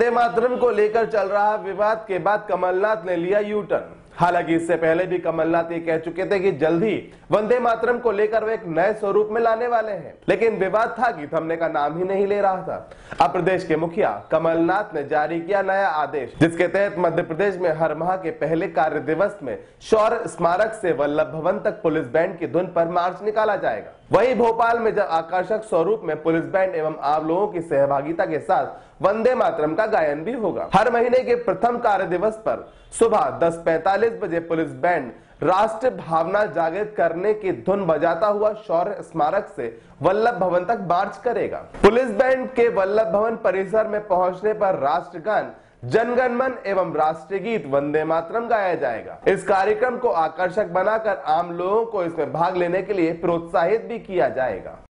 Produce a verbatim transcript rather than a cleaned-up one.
वंदे मातरम को लेकर चल रहा विवाद के बाद कमलनाथ ने लिया यू टर्न। हालांकि इससे पहले भी कमलनाथ ये कह चुके थे कि जल्द ही वंदे मातरम को लेकर वे एक नए स्वरूप में लाने वाले हैं, लेकिन विवाद था कि थमने का नाम ही नहीं ले रहा था। अब प्रदेश के मुखिया कमलनाथ ने जारी किया नया आदेश, जिसके तहत मध्य प्रदेश में हर माह के पहले कार्य दिवस में शौर्य स्मारक से वल्लभ भवन तक पुलिस बैंड की धुन पर मार्च निकाला जाएगा। वहीं भोपाल में जब आकर्षक स्वरूप में पुलिस बैंड एवं आम लोगों की सहभागिता के साथ वंदे मातरम का गायन भी होगा। हर महीने के प्रथम कार्य दिवस पर सुबह दस पैंतालीस बजे पुलिस बैंड राष्ट्र भावना जागृत करने की धुन बजाता हुआ शौर्य स्मारक से वल्लभ भवन तक मार्च करेगा। पुलिस बैंड के वल्लभ भवन परिसर में पहुंचने पर राष्ट्रगान, जनगण मन एवं राष्ट्रीय गीत वंदे मातरम गाया जाएगा। इस कार्यक्रम को आकर्षक बनाकर आम लोगों को इसमें भाग लेने के लिए प्रोत्साहित भी किया जाएगा।